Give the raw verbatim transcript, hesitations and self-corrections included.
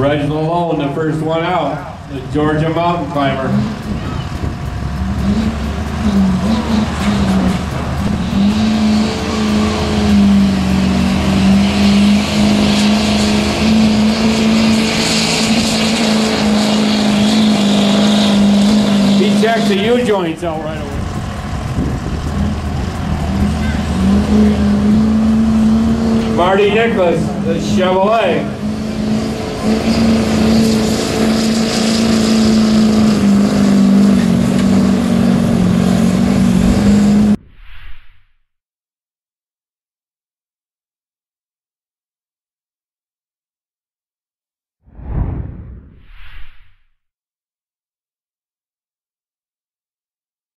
Reginald Lone, the first one out, the Georgia mountain climber. He checked the U-joints out right away. Marty Nicholas, the Chevrolet.